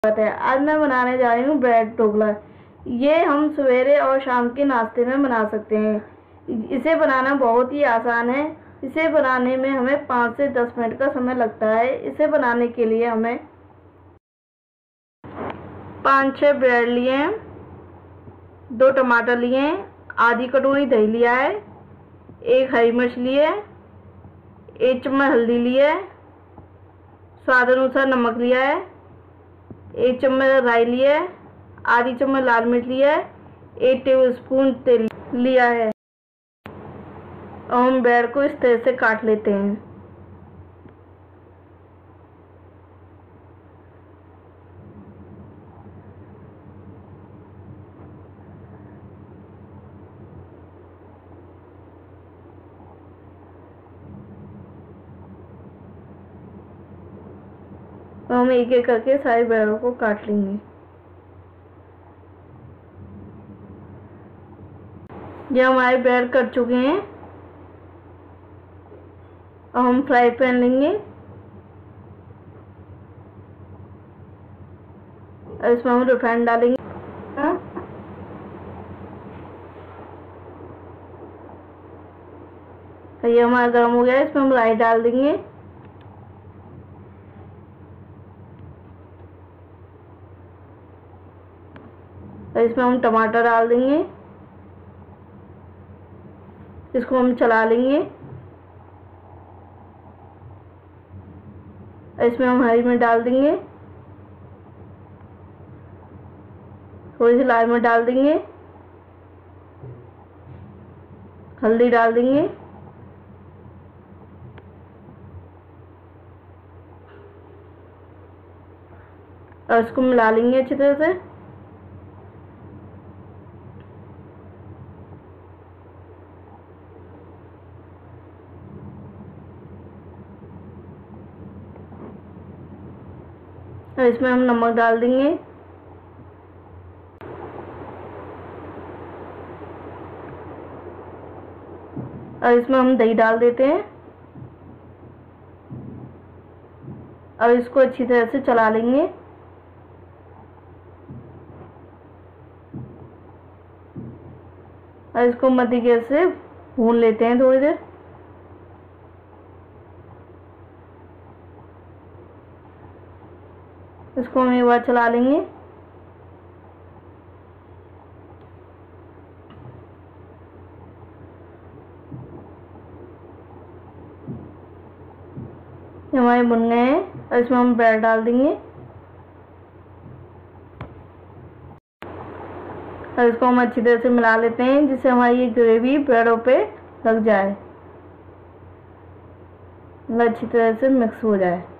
आज मैं बनाने जा रही हूँ ब्रेड ढोकला। ये हम सवेरे और शाम के नाश्ते में बना सकते हैं। इसे बनाना बहुत ही आसान है। इसे बनाने में हमें 5 से 10 मिनट का समय लगता है। इसे बनाने के लिए हमें 5-6 ब्रेड लिए हैं, 2 टमाटर लिए हैं, आधी कटोरी दही लिया है, 1 हरी मिर्च लिए, 1 चम्मच हल्दी लिया है, स्वाद अनुसार नमक लिया है, 1 चम्मच राई लिया है, आधी चम्मच लाल मिर्च लिया है, 1 टेबलस्पून तेल लिया है। और हम ब्रेड को इस तरह से काट लेते हैं। तो हम एक एक करके सारे ब्रेडों को काट लेंगे। ये हमारे ब्रेड कट चुके हैं। अब हम फ्राई पैन लेंगे और इसमें हम रिफाइंड डालेंगे। ये हमारा गर्म हो गया है। इसमें हम राई डाल देंगे। और इसमें हम टमाटर डाल देंगे। इसको हम चला लेंगे। इसमें हम हरी मिर्च डाल देंगे, थोड़ी सी लाल मिर्च डाल देंगे, हल्दी डाल देंगे और इसको मिला लेंगे अच्छी तरह से। और इसमें हम नमक डाल देंगे। और इसमें हम दही डाल देते हैं और इसको अच्छी तरह से चला लेंगे। और इसको मध्य गैस से भून लेते हैं थोड़ी देर। इसको हम एक बार चला लेंगे। ये हमारे बन गए हैं और इसमें हम ब्रेड डाल देंगे और इसको हम अच्छी तरह से मिला लेते हैं जिससे हमारी ये ग्रेवी ब्रेडों पे लग जाए, अच्छी तरह से मिक्स हो जाए।